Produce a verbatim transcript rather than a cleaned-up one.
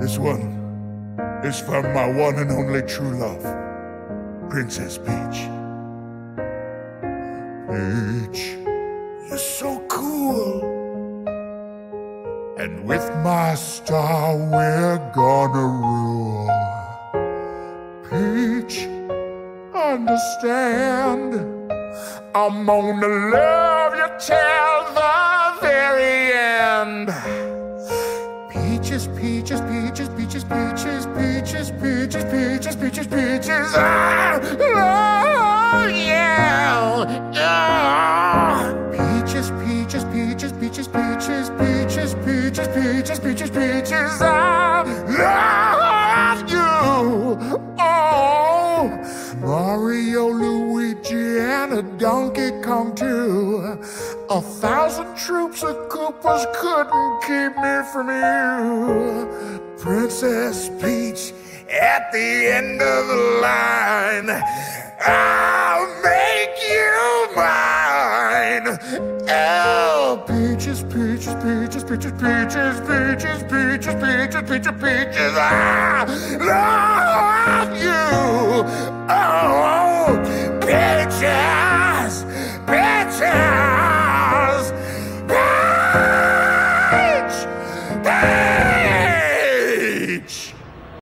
This one is from my one and only true love, Princess Peach. Peach, you're so cool. And with my star we're gonna rule. Peach, understand, I'm gonna love you till the very end. Peaches, peaches, peaches, peaches, peaches, peaches, peaches, peaches, peaches, peaches, I love you. Yeah. Peaches, peaches, peaches, peaches, peaches, peaches, peaches, peaches, peaches, peaches, I love you. Oh, Mario, Luigi, and a Donkey Kong too. A thousand troops of Koopas couldn't keep me from you. Princess Peach, at the end of the line, I'll make you mine. Oh, peaches, peaches, peaches, peaches, peaches, peaches, peaches, peaches, peaches, peaches, I love you. Oh, peaches.